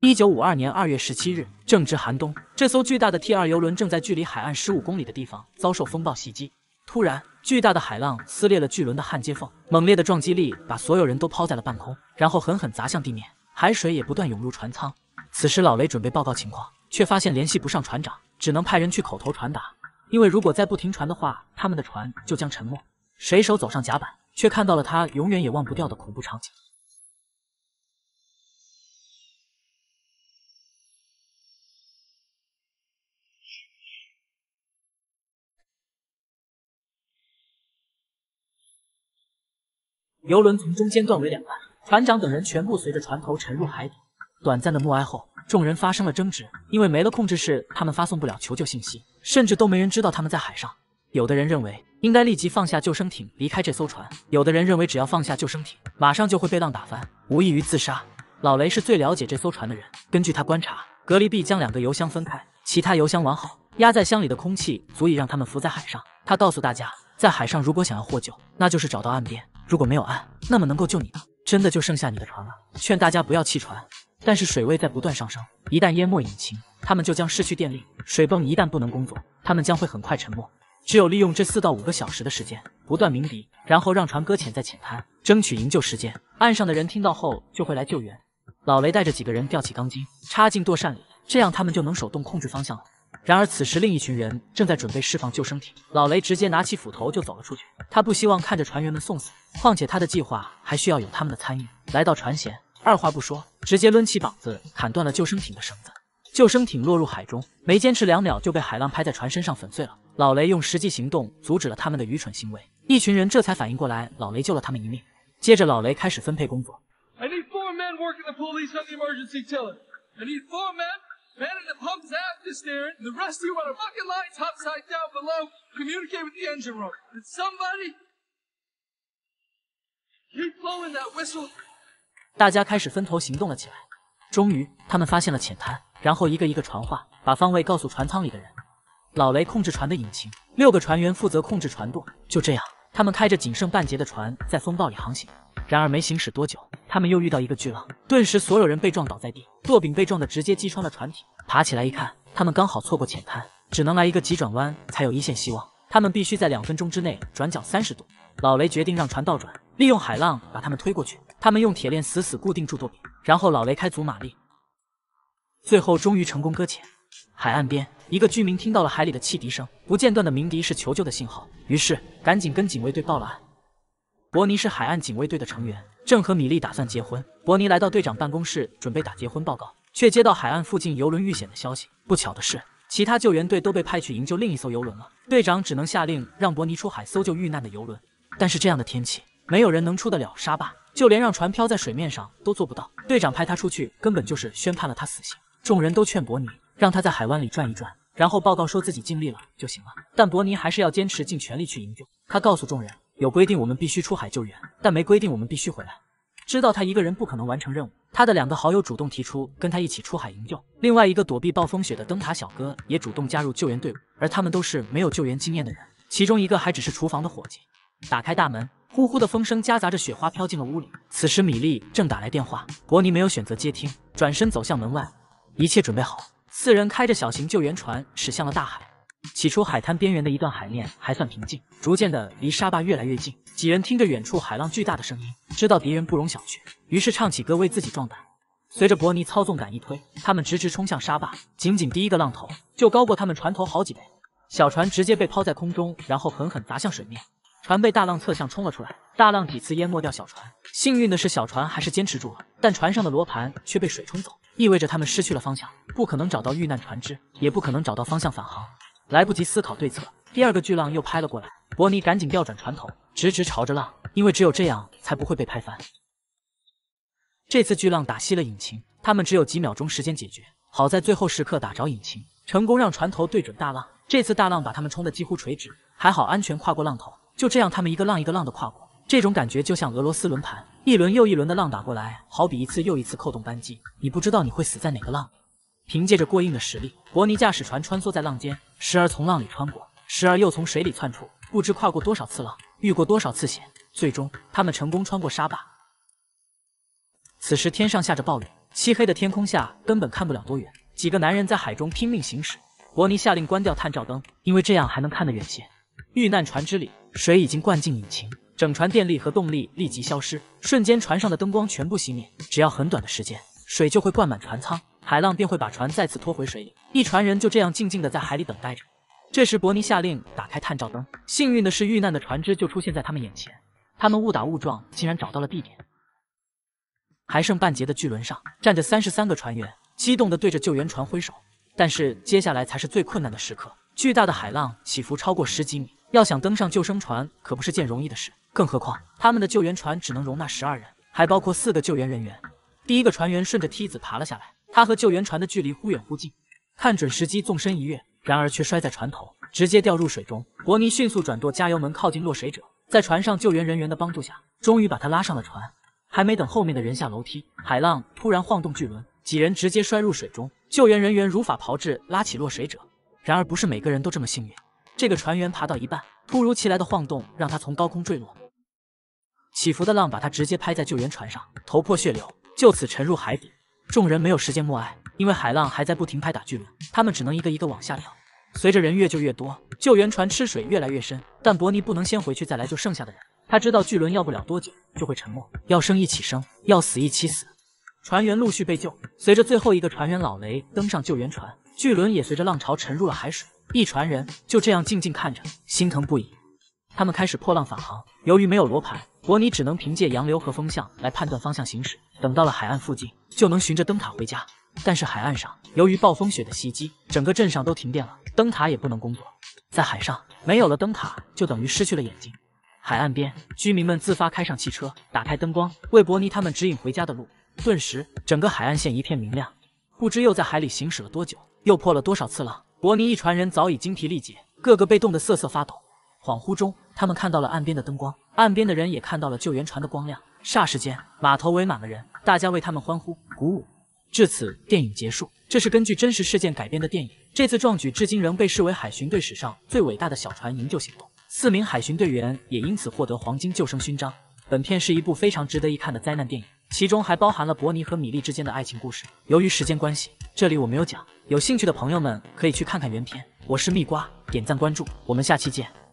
1952年2月17日，正值寒冬，这艘巨大的 T2 游轮正在距离海岸15公里的地方遭受风暴袭击。突然，巨大的海浪撕裂了巨轮的焊接缝，猛烈的撞击力把所有人都抛在了半空，然后狠狠砸向地面，海水也不断涌入船舱。此时，老雷准备报告情况，却发现联系不上船长，只能派人去口头传达。因为如果再不停船的话，他们的船就将沉没。水手走上甲板，却看到了他永远也忘不掉的恐怖场景。游轮从中间断为两半，船长等人全部随着船头沉入海底。短暂的默哀后，众人发生了争执，因为没了控制室，他们发送不了求救信息，甚至都没人知道他们在海上。有的人认为应该立即放下救生艇离开这艘船，有的人认为只要放下救生艇，马上就会被浪打翻，无异于自杀。老雷是最了解这艘船的人，根据他观察，格离壁将2个油箱分开，其他油箱完好，压在箱里的空气足以让他们浮在海上。他告诉大家，在海上如果想要获救，那就是找到岸边，如果没有岸，那么能够救你的真的就剩下你的船了。劝大家不要弃船。但是水位在不断上升，一旦淹没引擎，他们就将失去电力。水泵一旦不能工作，他们将会很快沉没。只有利用这4到5个小时的时间，不断鸣笛，然后让船搁浅在浅滩，争取营救时间。岸上的人听到后就会来救援。老雷带着几个人吊起钢筋，插进舵扇里，这样他们就能手动控制方向了。然而此时另一群人正在准备释放救生艇，老雷直接拿起斧头就走了出去。他不希望看着船员们送死，况且他的计划还需要有他们的参与。来到船舷，二话不说，直接抡起膀子砍断了救生艇的绳子。救生艇落入海中，没坚持2秒就被海浪拍在船身上粉碎了。老雷用实际行动阻止了他们的愚蠢行为，一群人这才反应过来，老雷救了他们一命。接着老雷开始分配工作。 I need 4 men working the pulleys on the emergency tiller. I need 4 men manning the pumps aft to steering, and the rest of you run a bucket line topside down below. Communicate with the engine room. And somebody keep blowing that whistle. 大家开始分头行动了起来。终于，他们发现了浅滩，然后一个一个传话，把方位告诉船舱里的人。老雷控制船的引擎，6个船员负责控制船舵。就这样，他们开着仅剩半截的船在风暴里航行。然而没行驶多久，他们又遇到一个巨浪，顿时所有人被撞倒在地，舵柄被撞得直接击穿了船体。爬起来一看，他们刚好错过浅滩，只能来一个急转弯才有一线希望。他们必须在2分钟之内转角30度。老雷决定让船倒转，利用海浪把他们推过去。他们用铁链死死固定住舵柄，然后老雷开足马力，最后终于成功搁浅。海岸边，一个居民听到了海里的汽笛声，不间断的鸣笛是求救的信号，于是赶紧跟警卫队报了案。伯尼是海岸警卫队的成员，正和米莉打算结婚。伯尼来到队长办公室准备打结婚报告，却接到海岸附近游轮遇险的消息。不巧的是，其他救援队都被派去营救另一艘游轮了。队长只能下令让伯尼出海搜救遇难的游轮。但是这样的天气，没有人能出得了沙坝，就连让船漂在水面上都做不到。队长派他出去，根本就是宣判了他死刑。众人都劝伯尼让他在海湾里转一转，然后报告说自己尽力了就行了。但伯尼还是要坚持尽全力去营救。他告诉众人，有规定我们必须出海救援，但没规定我们必须回来。知道他一个人不可能完成任务，他的2个好友主动提出跟他一起出海营救。另外一个躲避暴风雪的灯塔小哥也主动加入救援队伍，而他们都是没有救援经验的人，其中一个还只是厨房的伙计。打开大门，呼呼的风声夹杂着雪花飘进了屋里。此时米莉正打来电话，伯尼没有选择接听，转身走向门外。一切准备好，4人开着小型救援船驶向了大海。起初海滩边缘的一段海面还算平静，逐渐的离沙坝越来越近。几人听着远处海浪巨大的声音，知道敌人不容小觑，于是唱起歌为自己壮胆。随着伯尼操纵杆一推，他们直直冲向沙坝，仅仅第一个浪头就高过他们船头好几倍。小船直接被抛在空中，然后狠狠砸向水面。船被大浪侧向冲了出来，大浪几次淹没掉小船。幸运的是，小船还是坚持住了，但船上的罗盘却被水冲走，意味着他们失去了方向，不可能找到遇难船只，也不可能找到方向返航。来不及思考对策，第2个巨浪又拍了过来。伯尼赶紧调转船头，直直朝着浪，因为只有这样才不会被拍翻。这次巨浪打熄了引擎，他们只有几秒钟时间解决。好在最后时刻打着引擎，成功让船头对准大浪。这次大浪把他们冲得几乎垂直，还好安全跨过浪头。就这样，他们一个浪一个浪的跨过。这种感觉就像俄罗斯轮盘，一轮又一轮的浪打过来，好比一次又一次扣动扳机，你不知道你会死在哪个浪里。凭借着过硬的实力，伯尼驾驶船穿梭在浪尖，时而从浪里穿过，时而又从水里窜出，不知跨过多少次浪，遇过多少次险，最终他们成功穿过沙坝。此时天上下着暴雨， 漆黑的天空下根本看不了多远，几个男人在海中拼命行驶。伯尼下令关掉探照灯，因为这样还能看得远些。遇难船只里水已经灌进引擎，整船电力和动力立即消失，瞬间船上的灯光全部熄灭。只要很短的时间，水就会灌满船舱，海浪便会把船再次拖回水里。一船人就这样静静地在海里等待着。这时伯尼下令打开探照灯，幸运的是遇难的船只就出现在他们眼前，他们误打误撞竟然找到了地点。还剩半截的巨轮上站着33个船员，激动地对着救援船挥手。但是接下来才是最困难的时刻，巨大的海浪起伏超过10几米，要想登上救生船可不是件容易的事，更何况他们的救援船只能容纳12人，还包括4个救援人员。第一个船员顺着梯子爬了下来，他和救援船的距离忽远忽近，看准时机纵身一跃，然而却摔在船头，直接掉入水中。伯尼迅速转舵加油门靠近落水者，在船上救援人员的帮助下，终于把他拉上了船。还没等后面的人下楼梯，海浪突然晃动巨轮，几人直接摔入水中，救援人员如法炮制拉起落水者。然而不是每个人都这么幸运，这个船员爬到一半，突如其来的晃动让他从高空坠落，起伏的浪把他直接拍在救援船上，头破血流，就此沉入海底。众人没有时间默哀，因为海浪还在不停拍打巨轮，他们只能一个一个往下掉。随着人越救越多，救援船吃水越来越深，但伯尼不能先回去再来救剩下的人，他知道巨轮要不了多久就会沉没，要生一起生，要死一起死。船员陆续被救，随着最后一个船员老雷登上救援船，巨轮也随着浪潮沉入了海水。一船人就这样静静看着，心疼不已。他们开始破浪返航，由于没有罗盘，伯尼只能凭借洋流和风向来判断方向行驶。等到了海岸附近，就能循着灯塔回家。但是海岸上由于暴风雪的袭击，整个镇上都停电了，灯塔也不能工作。在海上没有了灯塔，就等于失去了眼睛。海岸边，居民们自发开上汽车，打开灯光，为伯尼他们指引回家的路。顿时，整个海岸线一片明亮。不知又在海里行驶了多久，又破了多少次浪，伯尼一船人早已精疲力竭，个个被冻得瑟瑟发抖。恍惚中，他们看到了岸边的灯光，岸边的人也看到了救援船的光亮。霎时间，码头围满了人，大家为他们欢呼鼓舞。至此，电影结束。这是根据真实事件改编的电影。这次壮举至今仍被视为海巡队史上最伟大的小船营救行动，4名海巡队员也因此获得黄金救生勋章。本片是一部非常值得一看的灾难电影，其中还包含了伯尼和米莉之间的爱情故事。由于时间关系，这里我没有讲，有兴趣的朋友们可以去看看原片。我是蜜瓜，点赞关注，我们下期见。